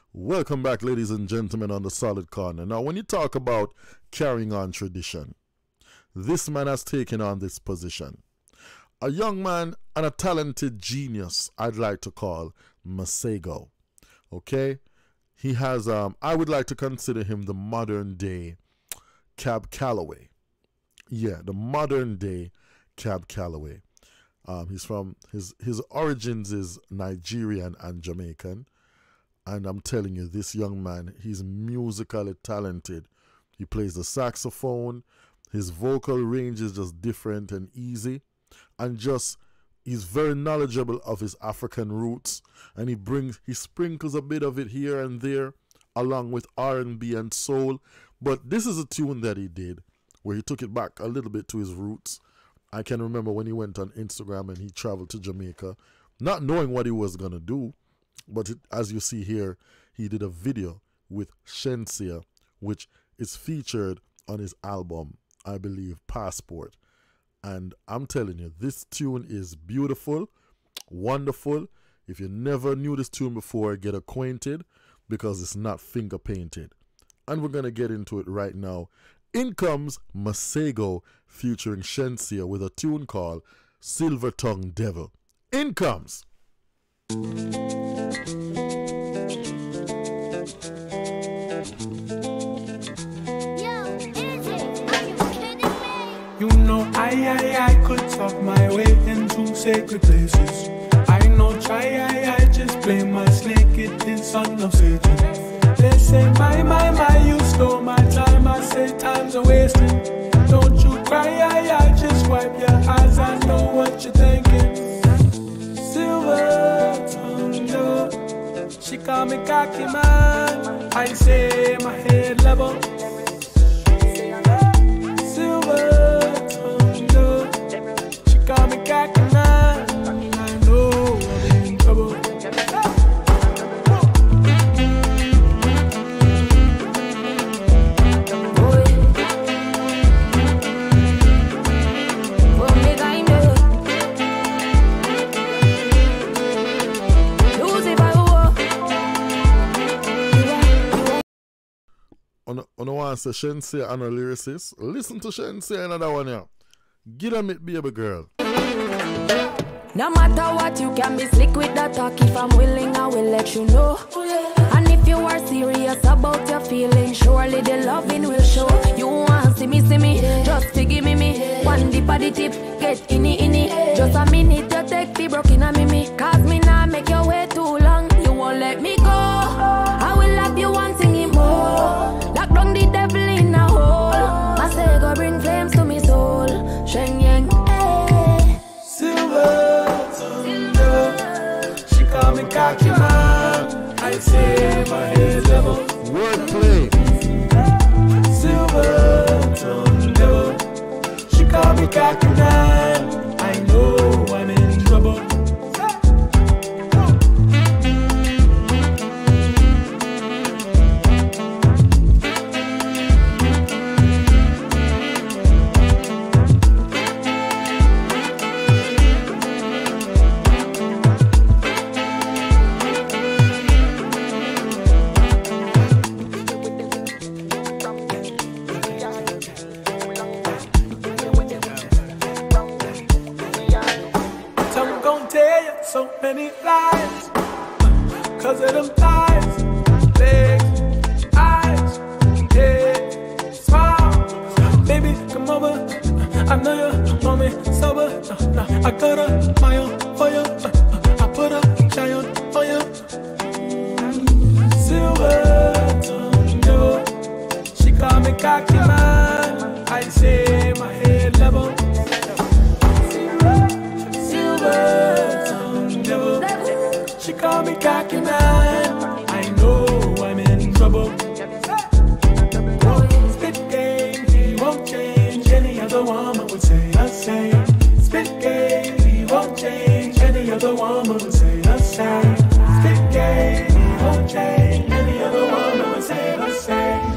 Welcome back, ladies and gentlemen, on the Solid Corner. Now, when you talk about carrying on tradition, this man has taken on this position. A young man and a talented genius, I'd like to call Masego. Okay? He has, I would like to consider him the modern day Cab Calloway. Yeah, the modern day Cab Calloway. He's from, his origins is Nigerian and Jamaican. And I'm telling you, this young man, he's musically talented. He plays the saxophone. His vocal range is just different and easy. And just, he's very knowledgeable of his African roots. And he sprinkles a bit of it here and there, along with R&B and soul. But this is a tune that he did, where he took it back a little bit to his roots. I can remember when he went on Instagram and he traveled to Jamaica, not knowing what he was going to do. But as you see here, he did a video with Shenseea, which is featured on his album, I believe, Passport. And I'm telling you, this tune is beautiful, wonderful. If you never knew this tune before, get acquainted, because it's not finger painted. And we're going to get into it right now. In comes Masego featuring Shenseea with a tune called Silver Tongue Devil. In comes. You know I could talk my way into sacred places. I know I just play my snake, it is son of Satan. They say my, you stole my time. I say time's a wasting. Don't you cry, I just wipe your eyes. I know what you're thinking. Silver tongue devil, she call me cocky man. I say my head level. Silver tongue devil, she call me cocky man. I know I'm in trouble. On the one say Shenseea and a lyricist. Listen to Shenseea another one here. Get on it, baby girl. No matter what, you can be slick with that talk. If I'm willing, I will let you know. And if you are serious about your feelings, surely the loving will show. You want see me, just to give me. One dip of the tip, get inni. Just a minute, you take the broken on me. Cause me now make your way too long. You won't let me go. I will love you one singing more. Lock down the devil in a hole. I say go bring flames to me soul. Shen Yang, hey. Silver tongue devil, she call me cocky man. I say my head level. Wordplay. Silver tongue devil, she call me cocky man. I know I'm in trouble. So many lies, cause of them thighs, legs, eyes, head, smile. Baby, come over, I know you want me sober. I got a mile for you, I put a giant for you. Silver tongue devil, she call me cocky man. I say my head level. Silver tongue devil, she call me cocky man. I know I'm in trouble. Spit game, he won't change. Any other woman would say the same. Spit game, he won't change. Any other woman would say the same. Spit game, he won't change. Any other woman would say the same.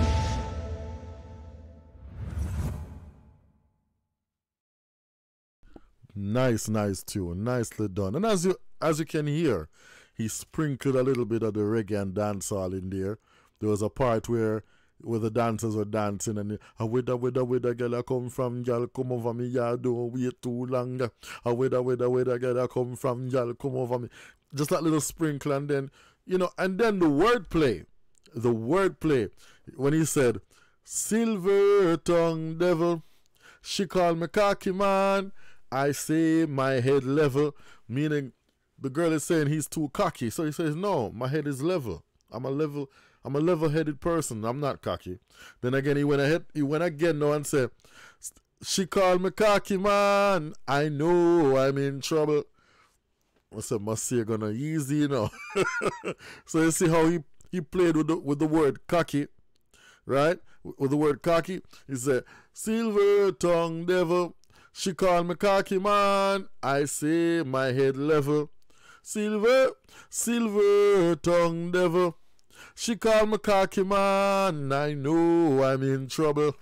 Nice tune, nicely done. And as you can hear, he sprinkled a little bit of the reggae and dancehall in there. There was a part where the dancers were dancing and where the girl I come from, girl come over me, yeah, don't wait too long. Where the girl I come from, girl come over me. Just that little sprinkle, and then, you know, and then the wordplay, when he said, silver tongue devil, she called me cocky man, I say my head level, meaning the girl is saying he's too cocky. So he says, no, my head is level. I'm a level-headed person. I'm not cocky. Then again, he went again now and said, she called me cocky man, I know I'm in trouble. I said, Masego gonna easy, you know. So you see how he played with the word cocky, right? With the word cocky, he said, silver tongue devil, she called me cocky man, I say my head level. Silver tongue devil, she called me cocky man, I know I'm in trouble.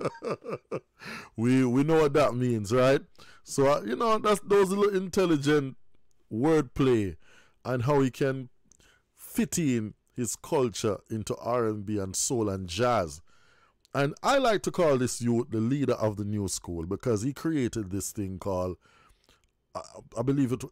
we know what that means, right? So, you know, that's those little intelligent wordplay and how he can fit in his culture into R&B and soul and jazz. And I like to call this youth the leader of the new school, because he created this thing called, I believe it,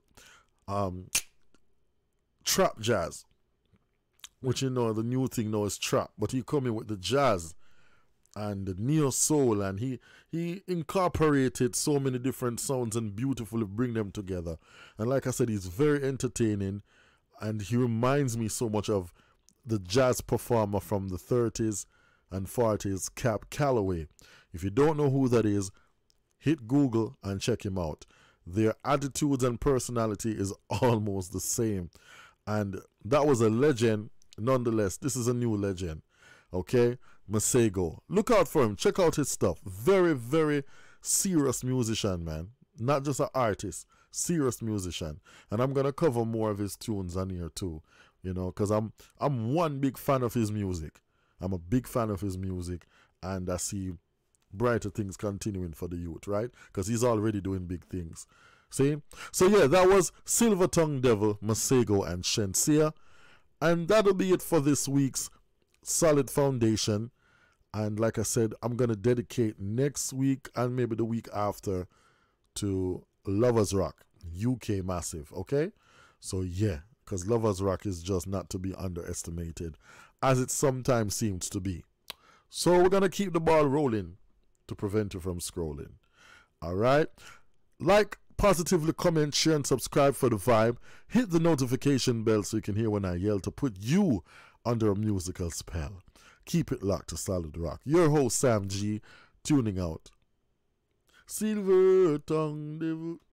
trap jazz, which, you know, the new thing now is trap, but he come in with the jazz and the neo soul, and he incorporated so many different sounds and beautifully bring them together. And like I said, he's very entertaining, and he reminds me so much of the jazz performer from the 30s and 40s, Cab Calloway. If you don't know who that is, hit Google and check him out. Their attitudes and personality is almost the same, and that was a legend. Nonetheless, this is a new legend. Okay, Masego. Look out for him. Check out his stuff. Very, very serious musician, man. Not just an artist. Serious musician. And I'm gonna cover more of his tunes on here too. You know, because I'm one big fan of his music. I'm a big fan of his music, and I see brighter things continuing for the youth, right? Because he's already doing big things. See? So yeah, that was Silver Tongue Devil, Masego and Shenseea. And that'll be it for this week's Solid Foundation. And like I said, I'm going to dedicate next week and maybe the week after to Lovers Rock, UK Massive, okay? So yeah, because Lovers Rock is just not to be underestimated, as it sometimes seems to be. So we're going to keep the ball rolling to prevent you from scrolling. All right? Like, positively comment, share, and subscribe for the vibe. Hit the notification bell so you can hear when I yell to put you under a musical spell. Keep it locked to Solid Rock. Your host, Sam G, tuning out. Silver Tongue Devil.